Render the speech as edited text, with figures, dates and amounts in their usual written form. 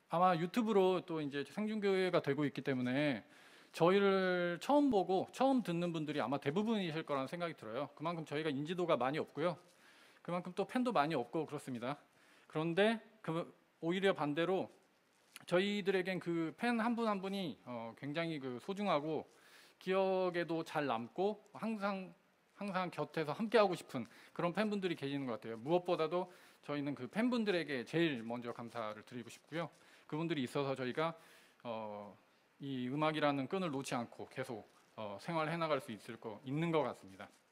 아마 유튜브로 또 이제 생중계가 되고 있기 때문에 저희를 처음 보고 처음 듣는 분들이 아마 대부분이실 거라는 생각이 들어요. 그만큼 저희가 인지도가 많이 없고요. 그만큼 또 팬도 많이 없고 그렇습니다. 그런데 오히려 반대로 저희들에겐 그 팬 한 분 한 분이 굉장히 그 소중하고 기억에도 잘 남고 항상 곁에서 함께하고 싶은 그런 팬분들이 계시는 것 같아요. 무엇보다도 저희는 그 팬분들에게 제일 먼저 감사를 드리고 싶고요. 그분들이 있어서 저희가 이 음악이라는 끈을 놓지 않고 계속 생활해 나갈 수 있는 것 같습니다.